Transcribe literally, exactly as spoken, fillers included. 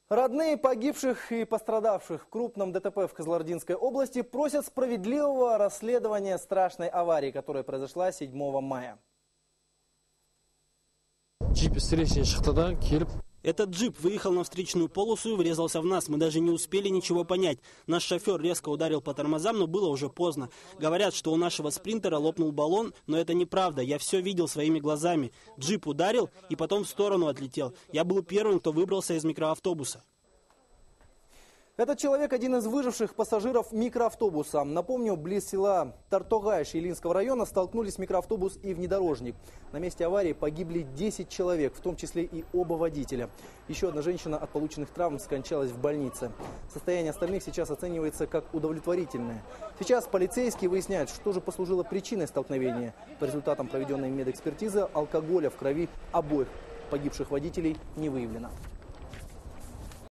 Родные погибших и пострадавших в крупном ДТП в Кызылординской области просят справедливого расследования страшной аварии, которая произошла седьмого мая. Этот джип выехал на встречную полосу и врезался в нас. Мы даже не успели ничего понять. Наш шофер резко ударил по тормозам, но было уже поздно. Говорят, что у нашего спринтера лопнул баллон, но это неправда. Я все видел своими глазами. Джип ударил и потом в сторону отлетел. Я был первым, кто выбрался из микроавтобуса. Этот человек один из выживших пассажиров микроавтобуса. Напомню, близ села Тартогай Шилинского района столкнулись микроавтобус и внедорожник. На месте аварии погибли десять человек, в том числе и оба водителя. Еще одна женщина от полученных травм скончалась в больнице. Состояние остальных сейчас оценивается как удовлетворительное. Сейчас полицейские выясняют, что же послужило причиной столкновения. По результатам проведенной медэкспертизы алкоголя в крови обоих погибших водителей не выявлено.